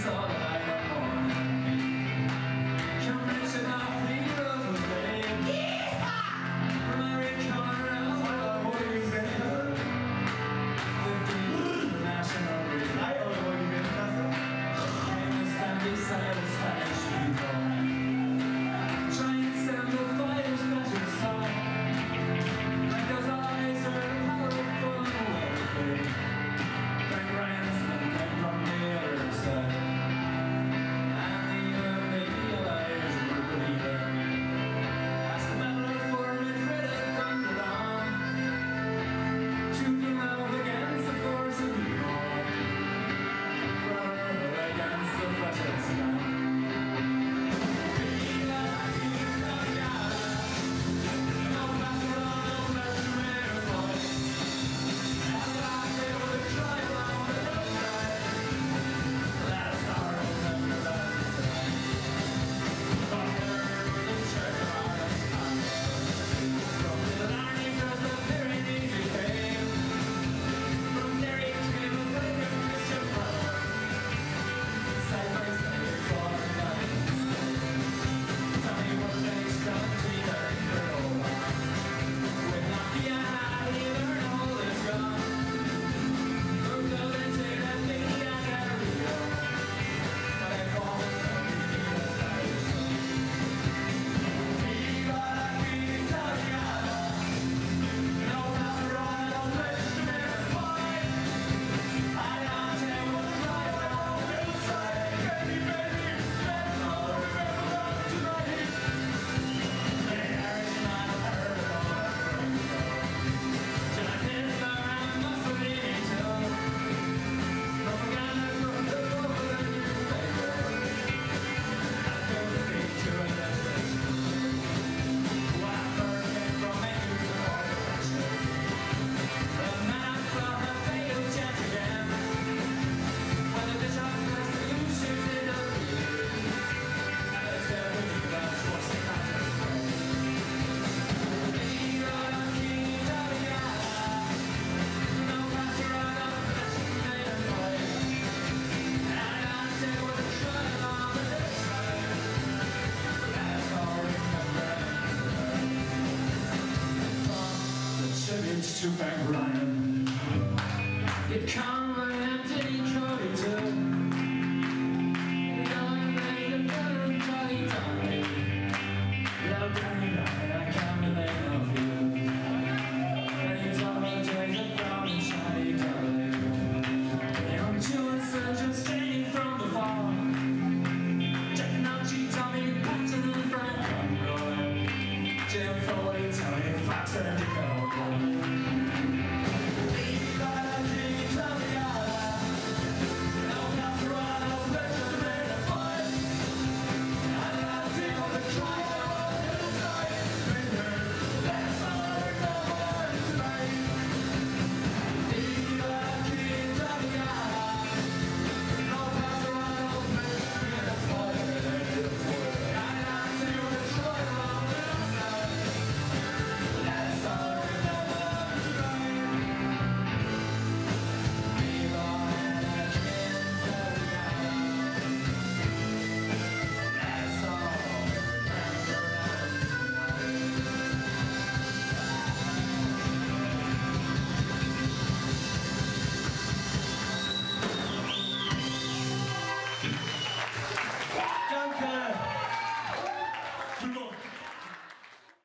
saw the light of morning. Come mixing off the roof of day. From every corner of the world. 15 national grid. Came to stand beside the Spanish people. Trying to stand the fighters that you saw. Like those eyes are powerful and wealthy. Frank Ransom came from the other side. And even the Elias were bleeding. As the battle for Madrid had thundered on, shooting out against the force of evil, brother against the fascist man. To Frank Ryan. It come